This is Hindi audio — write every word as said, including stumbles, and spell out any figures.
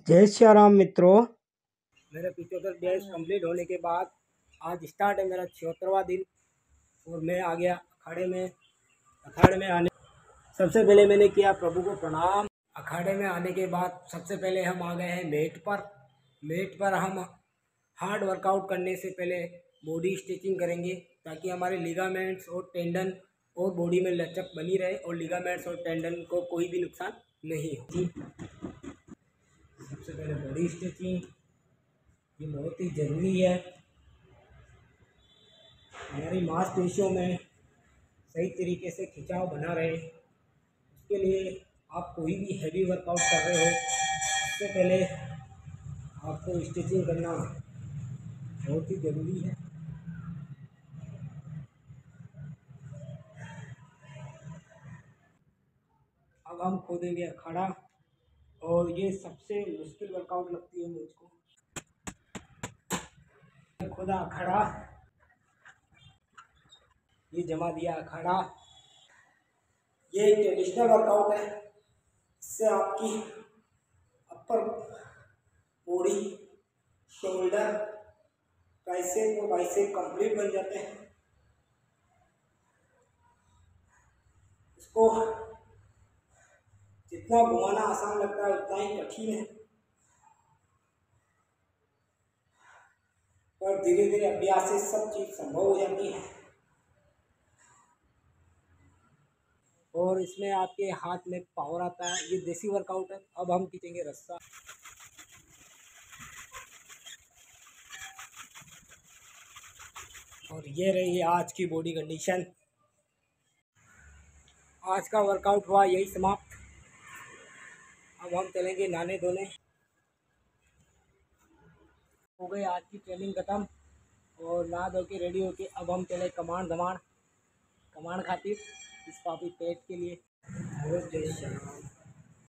जय श्री राम मित्रों। मेरे पिछहत्तर डेज कंप्लीट होने के बाद आज स्टार्ट है मेरा छिहत्तरवा दिन और मैं आ गया अखाड़े में। अखाड़े में आने सबसे पहले मैंने किया प्रभु को प्रणाम। अखाड़े में आने के बाद सबसे पहले हम आ गए हैं मेट पर। मेट पर हम हार्ड वर्कआउट करने से पहले बॉडी स्ट्रेचिंग करेंगे ताकि हमारे लिगामेंट्स और टेंडन और बॉडी में लचक बनी रहे और लिगामेंट्स और टेंडन को कोई भी नुकसान नहीं हो। सबसे पहले बॉडी स्ट्रेचिंग, ये बहुत ही ज़रूरी है हमारी मांसपेशियों में सही तरीके से खिंचाव बना रहे। उसके लिए आप कोई भी हैवी वर्कआउट कर रहे हो उससे पहले आपको स्ट्रेचिंग करना बहुत ही ज़रूरी है। अब हम खोदेंगे अखाड़ा और ये सबसे मुश्किल वर्कआउट लगती है मुझको। खोदा अखाड़ा, ये जमा दिया अखाड़ा। ये एक ट्रेडिशनल वर्कआउट है, इससे आपकी अपर बॉडी, शोल्डर, ट्राइसेप और बाइसेप कंप्लीट बन जाते हैं। इसको जितना घुमाना आसान लगता है उतना ही कठिन है, पर धीरे धीरे अभ्यास से सब चीज़ संभव हो जाती है। और इसमें आपके हाथ में पावर आता है। ये देसी वर्कआउट है। अब हम खींचेंगे रस्सा। और ये रही आज की बॉडी कंडीशन। आज का वर्कआउट हुआ यही समाप्त। अब हम चलेंगे नहाने धोने। हो गई आज की ट्रेनिंग ख़त्म और नहा धो के रेडी होके अब हम चले कमांड धमाड़ कमांड खातिर इस पापी पेट के लिए। जय श्री राम।